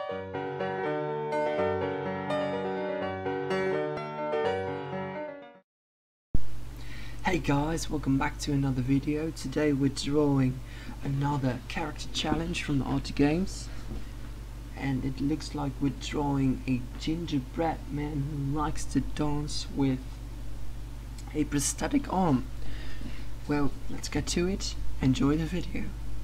Hey guys, welcome back to another video. Today we're drawing another character challenge from the ARTY games, and it looks like we're drawing a gingerbread man who likes to dance with a prosthetic arm. Well, let's get to it. Enjoy the video.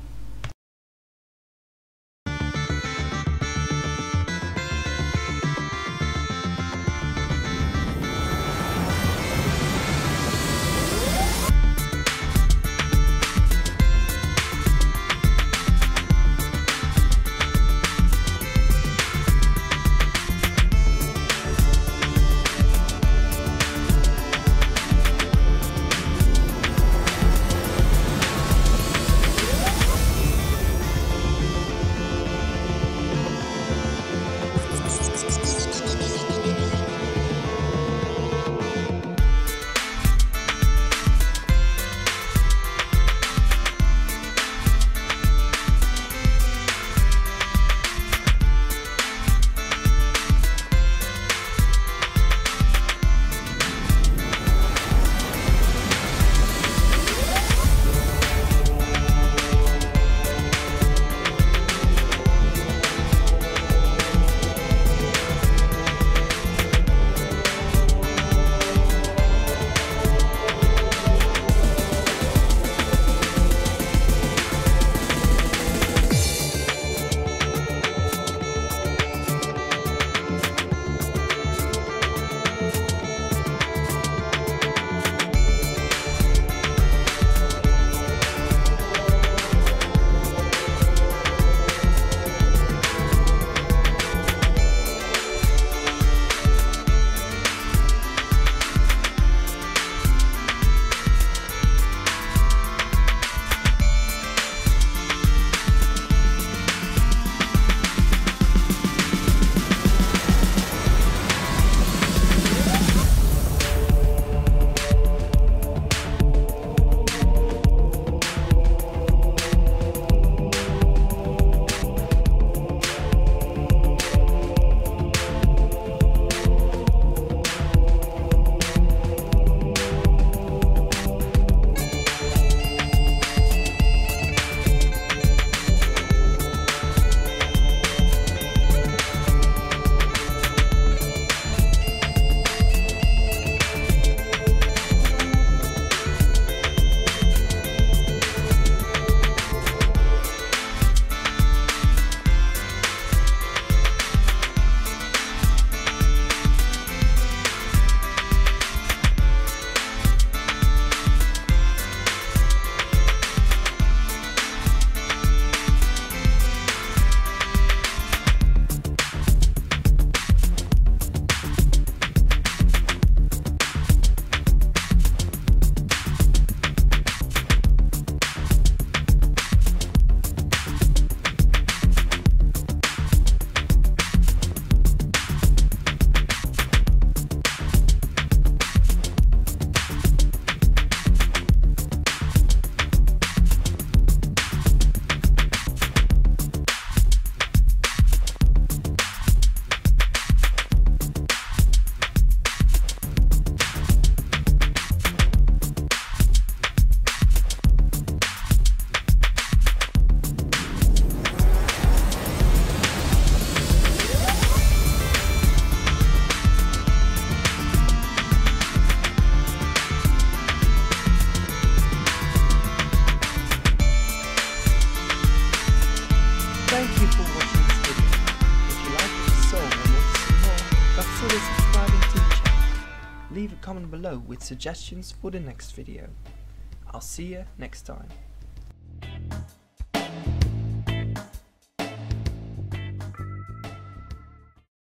Thank you for watching this video. If you like what you saw and want to see more, consider subscribing to the channel. Leave a comment below with suggestions for the next video. I'll see you next time.